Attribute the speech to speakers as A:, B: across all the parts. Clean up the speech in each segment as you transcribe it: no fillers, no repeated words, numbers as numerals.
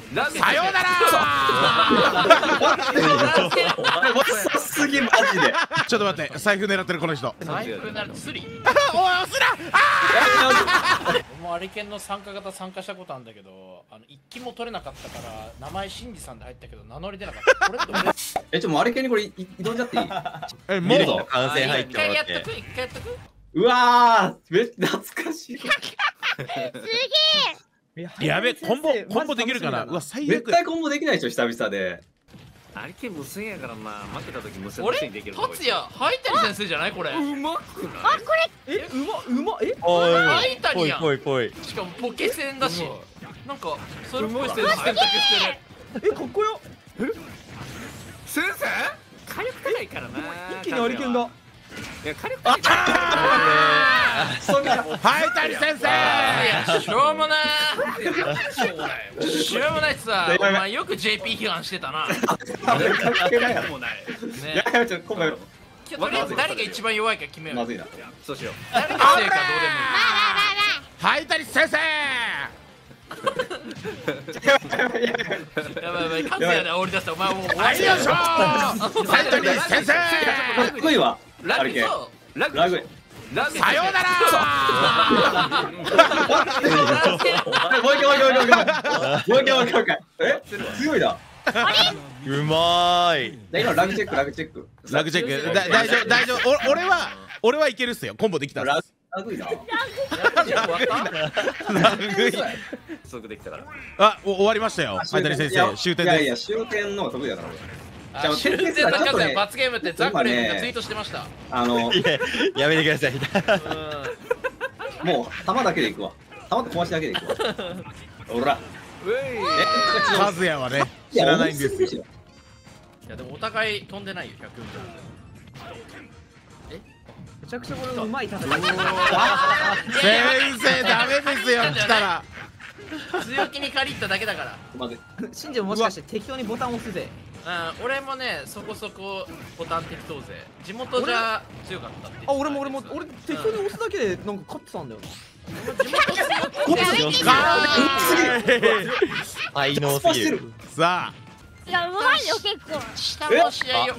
A: さようなら
B: 遅すぎマジで。
A: ちょっと待って、財布狙ってるこの人。
C: 財布狙ってスリ。
A: おい、押すな。
C: もうアリケンの参加型参加したことあるんだけど、一機も取れなかったから名前シンジさんで入ったけど名乗り出なかった。これって俺
B: もうあれ系にこれ移動しちゃっていい？
A: もう
D: 完成入っ
C: 一
D: てもらって
C: 回やっとく、一回やっとく。
B: うわー、めっちゃ懐かしい。
A: やべ、コンボできるかな。うわ、最悪。
B: 絶対コンボできないでしょ、久々で。
E: あれ系無線やからな、負けた時無線
C: 俺
E: できる。
C: 達也、ハイタリ先生じゃないこれ。
E: うまくない？
F: あ、これうま
D: おい
C: ハイタリやん。
D: ぽいぽい。
C: しかもポケセンだし、なんかそれっぽい選択してる。
G: かっこよ。
E: 先生？火力高いからな。
G: 一気にアリケンが。
E: いや火力高いから。
A: はい、谷先生。
C: いや、しょうもなー。しょうもないってさ、お前よく JP 批判してたな。
B: 関係ないやろ。
E: もうない。
C: ね。
B: いや、ちょっと今回
C: とりあえず誰が一番弱いか決めよう。
B: まずいな。
E: そうしよう。
C: 誰が強いかどうでもいい。
A: はい、谷先生。
C: やばいやばい、カズヤで煽り出したお前もう終わり
A: よいしょー。はい、谷先生。
B: かっこいいわ。
C: ラグ
B: あれ系。
E: ラグ
B: ラグ。
A: さようなら。
B: もう一回。え、強いな。
D: うまーい。
B: 今ラグチェック。
A: ラグチェック。大丈夫。俺はいけるっすよ。コンボできたっす。
B: ラグいな。
A: ラグい。
E: 即できたから。
A: あ、終わりましたよ。はい、谷先生、終点です。
B: いや、終点の方が得意だから。
C: 終点のカズヤ罰ゲームってザクレンがツイートしてました。
D: やめてください。
B: もう弾だけでいくわ。弾と壊しだけでいくわ。ほら。
A: カズヤはね、知らないんですよ。
C: いやでもお互い飛んでないよ、100
G: めちゃくちゃこれうまい戦い。
A: 先生、ダメですよ、来たら。
C: 強気に借りっただけだから。
G: シンジももしかして適当にボタン押すぜ。
C: 俺もね、そこそこボタン適当ぜ。地元じゃ強かったって。
G: あ、俺適当に押すだけでなんか勝ってたんだよな。
D: 才能すぎる。
A: さあ。
F: いや、うまいよ、結構。
C: 下の試合よ。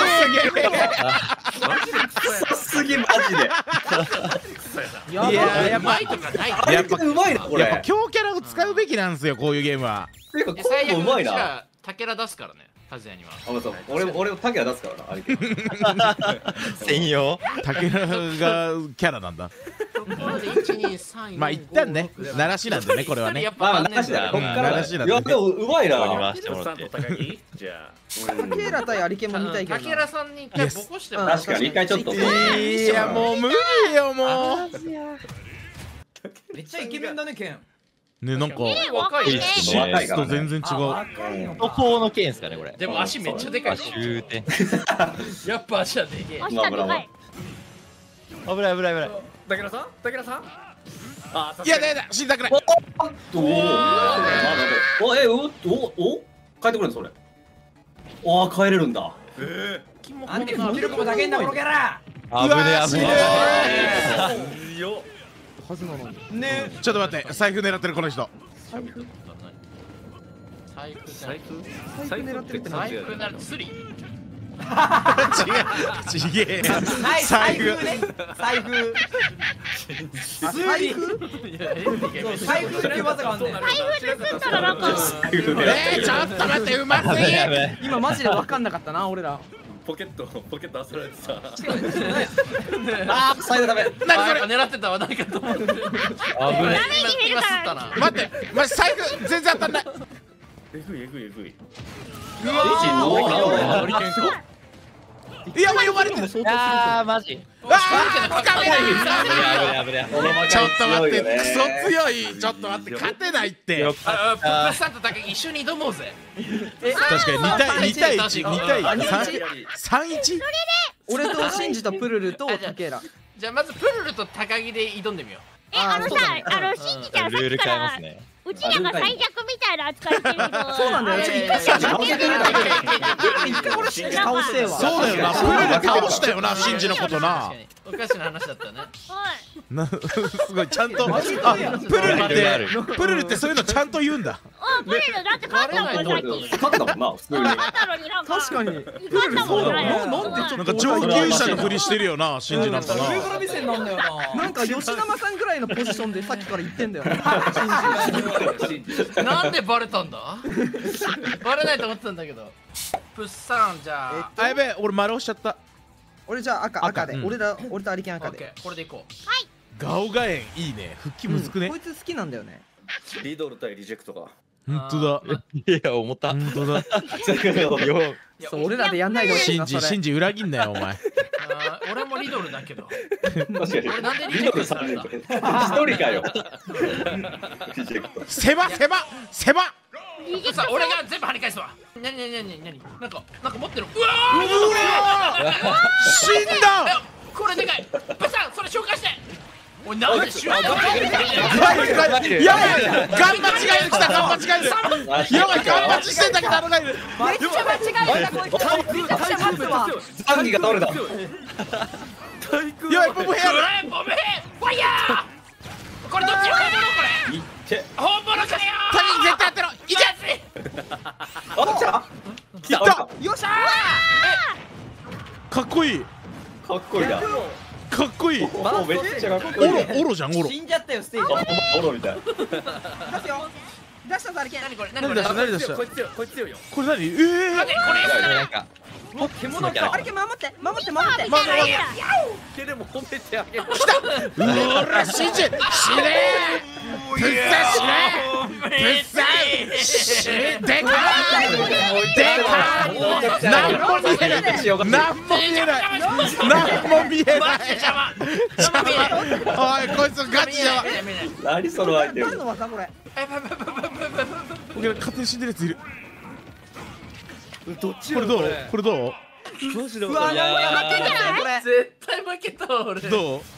B: すげえマジで。
A: いや、やっぱ
B: やっぱうまいなこれ。
A: やっぱ強キャラを使うべきなんですよ、こういうゲームは。
B: ていうかコンボうまいな。
C: タケラ出すからね、カズヤには。
B: 俺タケラ出すからな、あれ。
D: 専用。
A: タケラがキャラなんだ。まあ一旦ね、鳴らしなんでね、これはね。
B: まあ鳴らしだ。こっから鳴らしなんで。いやでもうまいな。
E: じゃ
G: タケラ対アリケンも見たいけど。
C: タケラさんに一回ボコしても
B: 確かに一回ちょっと。
A: いやもう無理よもう。
G: めっちゃイケメンだね、ケン。
A: ね、なんか
C: 若い
B: 若いから
A: 全然違う。
D: トポの剣ですかね、これ。
C: でも足めっちゃでかい。
D: 終点。
C: やっぱ足はでけえ。
F: 足がでかい。
D: 危ない。
E: 武田さん？
A: いやだ、死んだくらい。
B: 変えてくれんそれ。ああ、変えれるんだ。
G: あんたも記録もだけんだ、このキャラ。
D: 危ね
G: はずなのに。ね。
A: ちょっと待って、財布狙ってるこの人。
C: 財布
G: 狙ってるって
C: 財布ならスリ。
A: 違え。
G: 財布ね。財布。財布っていう技があんねん。
F: 財布盗んだらなんか。
A: ちょっと待って、うますぎ。
G: 今マジで分かんなかったな、俺ら。
E: ポケットあさられてさ。
B: ああ、サイドダメ。
C: 何それ狙ってたわ、何かと思って。
D: 危ね。
C: 今吸ったな。
A: 待って、マジ財布全然当たんない。
E: えぐい。
A: いや、呼ばれてる。
D: あー、マジ。
A: 掴めない。
D: 危ね。
A: ちょっと待って、クソ強い。ちょっと待って、勝てないって。
C: プップさんと竹一緒に挑もうぜ。
A: 確かに2対1、3-1。
G: 俺とシンジとプルルとタケラ。
C: じゃあまずプルルと高木で挑んでみよう。
F: 信じたらさっきからうちらが最弱みたいな扱いしてるけど。
G: そうなんだよ。一回俺シンジ倒してえわ。
A: そうだよな、プルル倒したよな、シンジのことな。
C: おかしな話だったね。
A: すごいちゃんとプルルってそういうのちゃんと言うんだ。
F: プルルだって勝ったもんさっき。
B: 勝ったもんな普通に。
F: 勝ったのになんか。
G: 確かに。
F: 勝ったもんぐらい。
A: なんか上級者のふりしてるよな、シンジなんかな。
G: 上から目線なんだよな。なんか吉田さんぐらいのポジションでさっきから言ってんだよな。
C: なんでバレたんだ？バレないと思ってたんだけど。プッサンじゃあ。
A: あ、やべえ、俺丸押しちゃった。
G: 俺じゃあ赤で、俺とアリケン赤で。
C: これでいこう。
A: ガオガエンいいね。復帰むずくね
G: こ。いつ好きなんだよね。
B: リドル対リジェクトか。
A: ほんとだ。
D: いや、思った。
A: ほんとだ。
G: そう、俺らでやんないでほしいな。
A: シンジ裏切んなよ、お前。
C: 俺もリドルだけど。
B: 確かに。
C: 俺なんでリジェクトされた？
B: 一人かよ。
A: 狭
C: さあ俺が全部跳ね返すわ。なになんか持ってる。うわ
A: 死んだ。
C: これでかい。プッサンそれ紹介して。おいなんでシュート？
A: やばい、ガンバ違いに来た、ガンバ違いに。やばい、ガンバチしてんだけど、あのがいる。
G: めっちゃ間違えたこいつ。めちゃくちゃ待つわ。
B: ザンギが倒れた。
A: やばい、ボブヘア。
C: ボブヘファイヤー。これどっちの本物これ？
B: いっけ。
C: 本物かよ。
A: タミ絶対やってろ。いけ。
B: あっちゃ。
A: いった。
G: よっしゃ
A: かっこいい。
B: かっこいいな。
A: かっこいい。
B: めっちゃかっこいい。
A: オロじゃん、オロ。
G: 死んじゃったよステージ。
B: オロみたい。
G: 出すよ。出したぞアリケン。
C: 何これ？
A: 何出した
C: こいつ強いよ。
A: これ何？
C: これ
D: なんか
G: 獣か。アリケン守って。
C: 手でも褒めてあげる。
A: うら、シンジ死ね。プッサ死ね。でかなんも見えない。おい、こいつガチだわ。
B: 何そのアイテム。
G: 何の技これ。
A: 俺勝手に死んでるやついる。
C: どっち
A: これどう？これどう？
G: うわ、なんか負けんじゃないこれ。
C: 絶対負けた俺。
A: どう？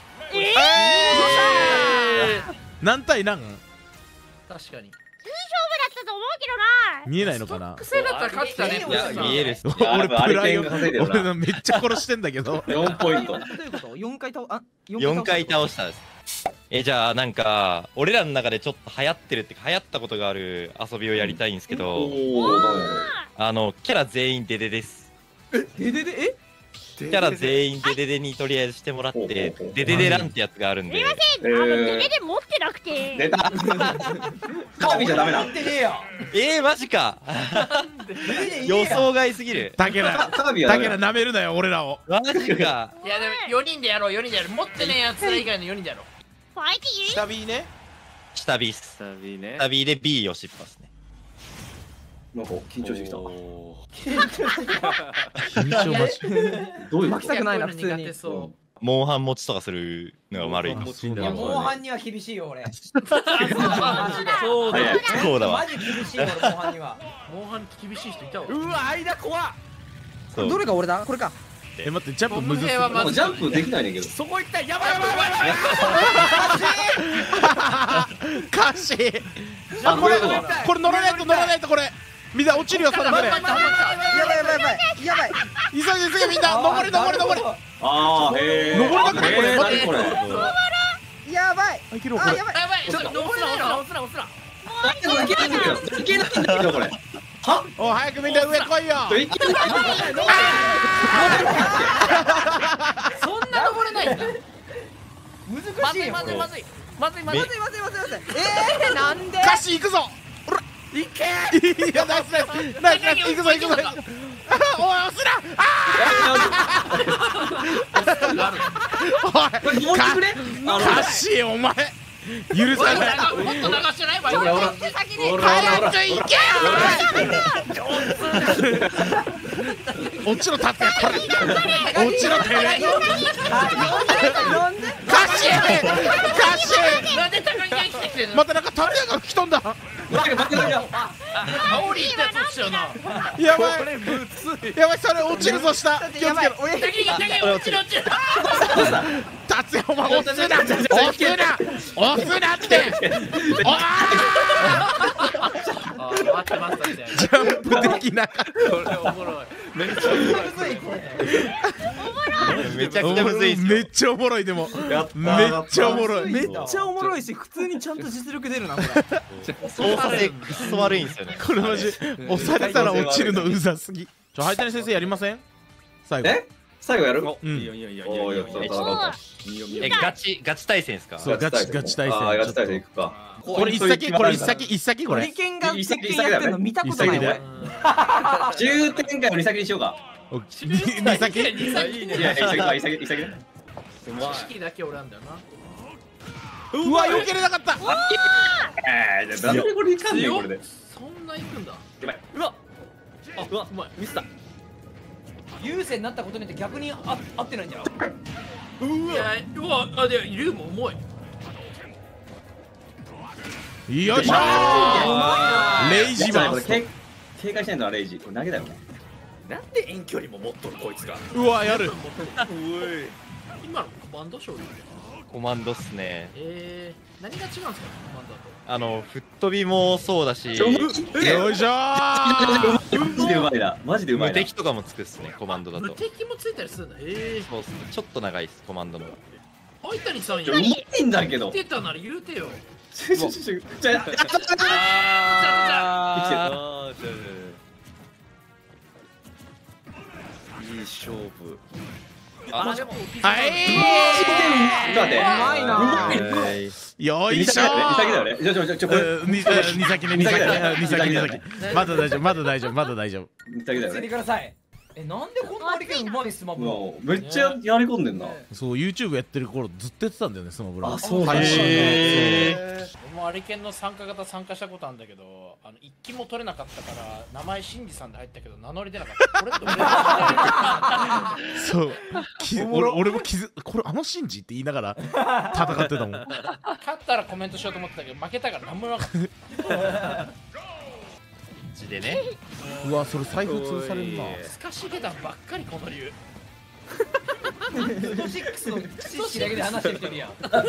A: 何対何？
C: 確かに。
F: いい勝負だったと思うけどな。
A: 見えないのかな？
C: 癖だったら勝ってたね。
D: いや、見えるっす。
A: 俺プライを
B: 稼いでるな
A: 俺のめっちゃ殺してんだけど。
B: 4ポイント。
G: どういうこと？4回
D: 4回倒したです。じゃあなんか俺らの中でちょっと流行ってるってか流行ったことがある遊びをやりたいんですけど、キャラ全員デデです。キャラ全員デデデにとりあえずしてもらってデデデランってやつがあるんで。
F: すいません、デデデ持ってなくて。
B: 出た。カービィじゃダメな。
G: ってねえよ。
D: マジか。予想外すぎる。
A: だけど舐めるなよ俺らを。
D: マジか。
C: いやでも4人でやろう。持ってねえやつら以外の4人でやろう。
F: ファイティー。
A: 下 B ね。
D: 下 B っす。下 B で B を失敗ですね。
B: なんか緊張してきた。
A: 緊張マジ。
B: どういう
G: 巻きたくないな普通に。
D: モンハン持ちとかするのが悪い。
G: いやモンハンには厳しいよ俺。
C: そうだ
D: わ。
G: マジ厳しいよ俺モンハンには。
C: モンハン厳しい人いたわ。
G: うわ間怖っ。どれが俺だ？これか。
A: 待って、ジャンプむずすぎる。
B: ジャンプできないねんけど。
C: そこ行きたい。やばい。
A: カシー。これ乗らないとこれ。みんな落ちるよそれ。やばい。急いでみんな。登り。
B: ああ、へえ。
A: 登りだからこれ。待ってこれ。
G: やばい。
A: いけるこれ。
C: やばい。ちょっと登れないの。押
B: いけないんだけどこれ。は？
A: お早くみんな上来いよ。
C: そんな登れないんだ。
G: 難しいよ。
C: まずい。
G: なんで？
A: カシ行くぞ。
C: いけ。
A: いやナイス行くぞ。おい押すな。おいカシお前許さない。
C: もっと流してないわ。
A: 早く行けよ。落ちろ立ってこれ。落ちろてめえ。カシ
C: なんで高木が生きてきてんの？
A: またなんかタレヤが吹き飛んだ。
C: 煽りってやつ落ちちゃうな。
A: やばいそれ落ちるぞ下。気をつけろ。
C: 高木落ちる。
A: 達也お前押すなって。ジャンプできなかった。
C: これおもろい。
G: めっちゃむずいこれ。
D: めちゃくちゃむずいっすよ。
A: めっちゃおもろいでも。
B: やった
A: めっちゃおもろい。
G: めっちゃおもろいし、普通にちゃんと実力出るなこれ。
D: 操作性くっそ悪いんですよね。
A: これマジ押されたら落ちるのうざすぎ。灰谷先生やりません？最後。
B: え最後やる？
A: うん。
E: いやいやいやい
B: おーや
E: やいや
B: ったやった
D: ガチ対戦ですか？
A: そうガチ対戦。
B: ああガチ対戦いくか。
A: これ一先これ一先これ
G: ホリ。ケンが鉄拳やってんの見たことない
A: 一先
G: 俺。
B: 重点回を2先にしようか。
A: 二先。
B: いやいや一先ね。
C: 知識だけ俺なんだよな。
A: うわ避けれなかった。
B: じゃあなんでこれいかんねんこれで。
C: そんな行くんだ。
B: やばい。
E: うわうわうまいミスった
G: 優勢になったことによって逆に合ってないんじゃん。
C: いや、うわ、あ、で、竜も重い。
A: よいしょー。レイジバースト。
B: 警戒しないのはレイジ。これ投げだよね。
E: なんで遠距離も持っとるこいつが
A: うわやる。
C: 今のコマンド勝利。
D: コマンドっすね。
C: 何が違うんですか、コマンドだと。
D: 吹っ飛びもそうだし、
A: よいしょー。
B: マジでうまいな。マジでうまい
D: 無
B: な。
D: 敵とかもつくっすね、コマンドだ
C: 無
D: と。
C: 敵もついたりするんだ。
D: そうっすね。ちょっと長いっす、コマンドの。
C: 灰谷さん
B: うまいんだけど。
C: 言ってたなら言うてよ。
B: じゃあ
E: いい勝負
C: あ、でも、
A: はい
B: 待って。
G: うまいな。
A: よいしょ
B: 二先だよ
A: ー。
B: ね。二先だよね。
A: 二先ね二先。まだ大丈夫まだ大丈夫まだ大丈夫。
B: 二先だよ
G: ついて
B: ね。
G: ください。なんでこんなホリケンうまいスマブラ。
B: もうめっちゃやり込んでんな。
A: そう YouTube やってる頃ずっとやってたんだよねスマブラ。
B: あそうなんだ。
C: 俺もアリケンの参加型参加したことあるんだけど、一機も取れなかったから名前シンジさんで入ったけど名乗り出なかった。これって
A: そう俺もこれシンジって言いながら戦ってたもん。
C: 勝ったらコメントしようと思ってたけど負けたから何も言わなかった。
D: ちでね。
A: うわそれ財布通されるな。
C: スカシゲダばっかりこの竜。
G: スト6の知識だけで話してる人いるやん。
C: あ、これ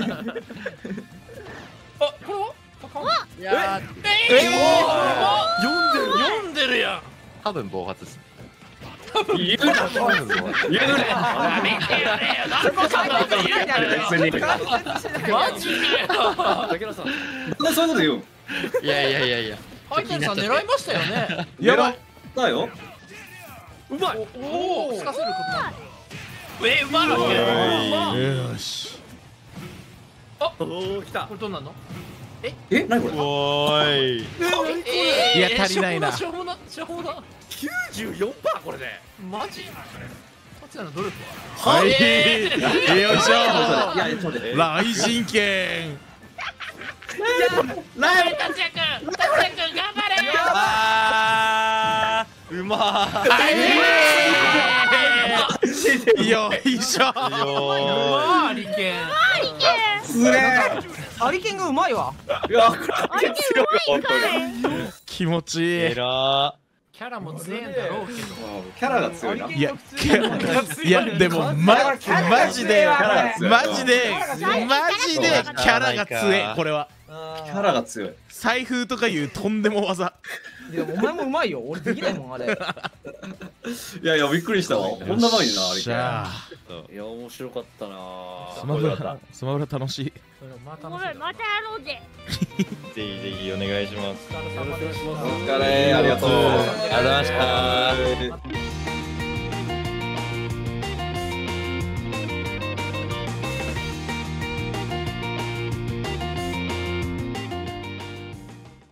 C: は？いや読んでるやん。
D: 多分暴発っすね。
B: 言うな。言うな。
C: マジで。
E: 竹野さん
B: そういうこと言う。
D: いや。
C: ハイテンさん狙いましたよね。
A: やばい。
B: だよ。
E: うまい
C: おお、つかせることなんだ。うまい
A: よし。
E: おお来た
C: これどんなの？
B: え、なにこれ。
D: おーい。
A: いや足りないな。
C: 処方だ。
E: 94%これで
C: マジ？勝也の努力は？
A: はい。よいし
B: いやちょっと待って。
A: ょ。雷神剣。
C: 達也くん頑張れ。
D: あー、うま
A: よいしょ。
C: ハリケン。
B: すげえ。
G: ハリケンがうまいわ。
B: いやこれ強い本当に。
A: 気持ちいい。
D: えら
C: キャラも強いんだろうけど。
B: キャラが強いな。
A: いやでもマジでキャラが強いこれは。
B: キャラが強い。
A: 財布とかいうとんでも技。
G: いやお前もうまいよ。俺できないもんあれ。
B: いやいやびっくりしたわ。こんな前になあれ。
A: しゃあ
E: いや面白かったな
A: スマブラ楽しい。
C: また
F: おいまたやろうぜ。
D: ー、ぜひぜひお願いします。
B: お疲れありがとう。
D: ありがとうございました。